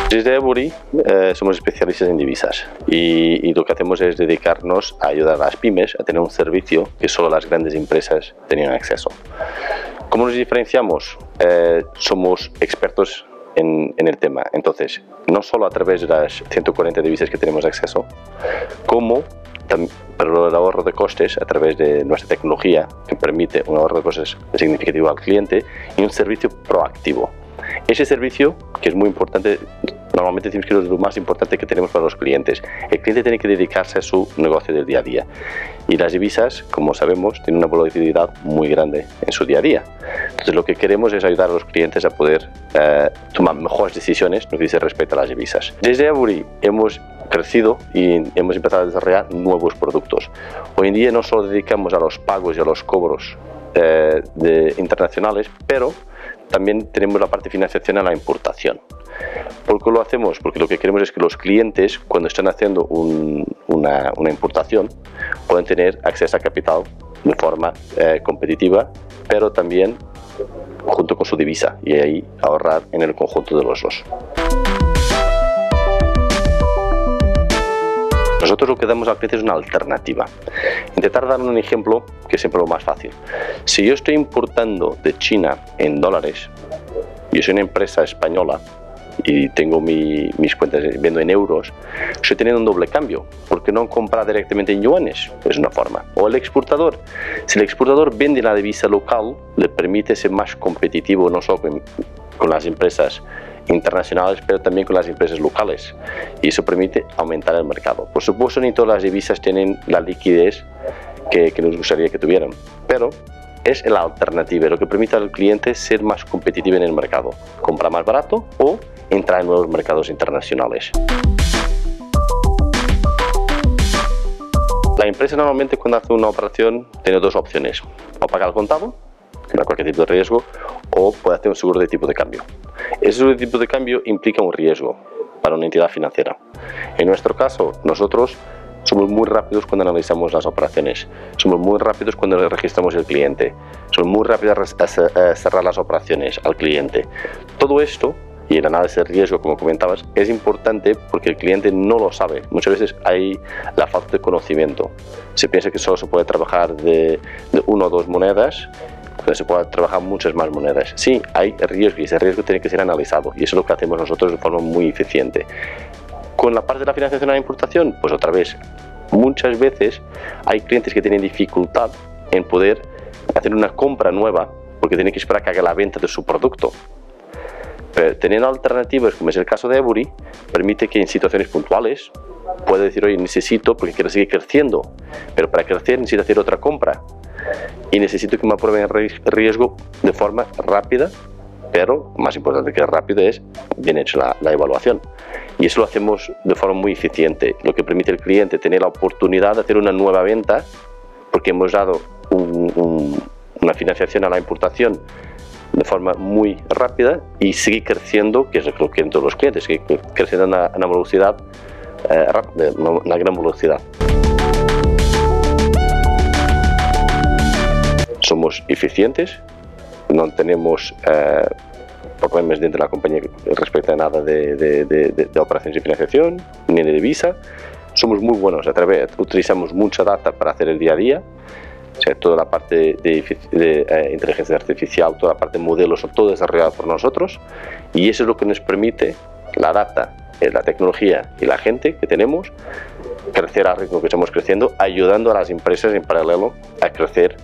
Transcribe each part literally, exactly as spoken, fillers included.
Desde Ebury eh, somos especialistas en divisas y, y lo que hacemos es dedicarnos a ayudar a las pymes a tener un servicio que solo las grandes empresas tenían acceso. ¿Cómo nos diferenciamos? Eh, somos expertos en, en el tema, entonces no solo a través de las ciento cuarenta divisas que tenemos acceso, como pero el ahorro de costes a través de nuestra tecnología que permite un ahorro de costes significativo al cliente y un servicio proactivo. Ese servicio, que es muy importante, normalmente decimos que es lo más importante que tenemos para los clientes. El cliente tiene que dedicarse a su negocio del día a día. Y las divisas, como sabemos, tienen una volatilidad muy grande en su día a día. Entonces lo que queremos es ayudar a los clientes a poder eh, tomar mejores decisiones en lo que dice respecto a las divisas. Desde Ebury hemos crecido y hemos empezado a desarrollar nuevos productos. Hoy en día no solo dedicamos a los pagos y a los cobros eh, de, internacionales, pero también tenemos la parte de financiación a la importación. ¿Por qué lo hacemos? Porque lo que queremos es que los clientes, cuando están haciendo un, una, una importación, puedan tener acceso a capital de forma eh, competitiva, pero también junto con su divisa, y ahí ahorrar en el conjunto de los dos. Nosotros lo que damos al cliente es una alternativa. Intentar dar un ejemplo que es siempre lo más fácil. Si yo estoy importando de China en dólares, yo soy una empresa española y tengo mi, mis cuentas viendo en euros, estoy teniendo un doble cambio. ¿Por qué no comprar directamente en yuanes? Es una forma. O el exportador. Si el exportador vende la divisa local, le permite ser más competitivo no solo con, con las empresas internacionales, pero también con las empresas locales, y eso permite aumentar el mercado. Por supuesto, ni todas las divisas tienen la liquidez que, que nos gustaría que tuvieran, pero es la alternativa, lo que permite al cliente ser más competitivo en el mercado, comprar más barato o entrar en nuevos mercados internacionales. La empresa normalmente cuando hace una operación tiene dos opciones: o pagar al contado, que no hay cualquier tipo de riesgo, o puede hacer un seguro de tipo de cambio. Ese seguro de tipo de cambio implica un riesgo para una entidad financiera. En nuestro caso, nosotros somos muy rápidos cuando analizamos las operaciones, somos muy rápidos cuando registramos el cliente, somos muy rápidos a cerrar las operaciones al cliente. Todo esto y el análisis de riesgo, como comentabas, es importante porque el cliente no lo sabe. Muchas veces hay la falta de conocimiento. Se piensa que solo se puede trabajar de, de una o dos monedas, pero se puede trabajar muchas más monedas. Sí, hay riesgo y ese riesgo tiene que ser analizado, y eso es lo que hacemos nosotros de forma muy eficiente. Con la parte de la financiación a la importación, pues otra vez, muchas veces hay clientes que tienen dificultad en poder hacer una compra nueva porque tienen que esperar que haga la venta de su producto. Pero teniendo alternativas, como es el caso de Ebury, permite que en situaciones puntuales pueda decir: oye, necesito, porque quiero seguir creciendo, pero para crecer necesito hacer otra compra y necesito que me aprueben el riesgo de forma rápida, pero más importante que rápido es bien hecha la, la evaluación. Y eso lo hacemos de forma muy eficiente, lo que permite al cliente tener la oportunidad de hacer una nueva venta, porque hemos dado un, un, una financiación a la importación de forma muy rápida y seguir creciendo, que es lo que quieren todos los clientes, seguir creciendo a una, a una velocidad eh, rápida, una gran velocidad. Somos eficientes, no tenemos eh, problemas dentro de la compañía respecto a nada de, de, de, de, de operaciones de financiación ni de divisa. Somos muy buenos a través, utilizamos mucha data para hacer el día a día. O sea, toda la parte de, de, de eh, inteligencia artificial, toda la parte de modelos, son todo desarrollado por nosotros, y eso es lo que nos permite la data, eh, la tecnología y la gente que tenemos crecer al ritmo que estamos creciendo, ayudando a las empresas en paralelo a crecer.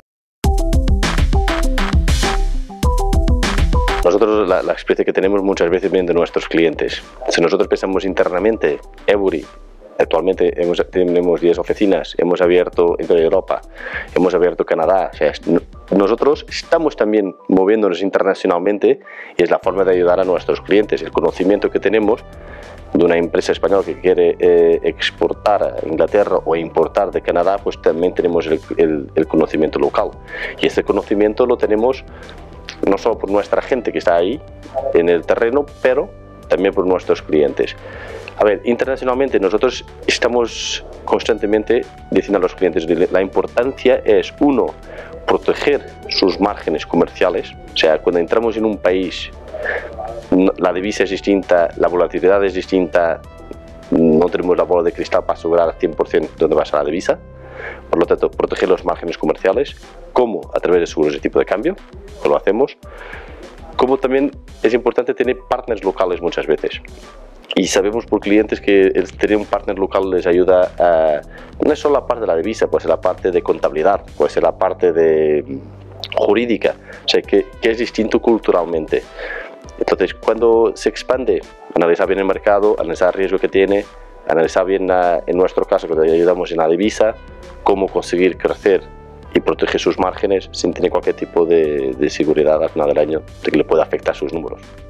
Nosotros la, la experiencia que tenemos muchas veces viene de nuestros clientes. Si nosotros pensamos internamente, Ebury, actualmente hemos, tenemos diez oficinas, hemos abierto en toda Europa, hemos abierto Canadá. O sea, nosotros estamos también moviéndonos internacionalmente, y es la forma de ayudar a nuestros clientes. El conocimiento que tenemos de una empresa española que quiere eh, exportar a Inglaterra o importar de Canadá, pues también tenemos el, el, el conocimiento local. Y ese conocimiento lo tenemos no solo por nuestra gente que está ahí en el terreno, pero también por nuestros clientes. A ver, internacionalmente nosotros estamos constantemente diciendo a los clientes que la importancia es, uno, proteger sus márgenes comerciales. O sea, cuando entramos en un país la divisa es distinta, la volatilidad es distinta, no tenemos la bola de cristal para asegurar al cien por cien dónde va a ser la divisa. Por lo tanto, proteger los márgenes comerciales, como a través de seguros de tipo de cambio, que lo hacemos, como también es importante tener partners locales muchas veces. Y sabemos por clientes que el tener un partner local les ayuda a, no es solo la parte de la divisa, puede ser la parte de contabilidad, puede ser la parte de jurídica, o sea, que, que es distinto culturalmente. Entonces, cuando se expande, analizar bien el mercado, analizar el riesgo que tiene, analizar bien, la, en nuestro caso, que le ayudamos en la divisa, cómo conseguir crecer y proteger sus márgenes sin tener cualquier tipo de, de seguridad al final del año de que le pueda afectar sus números.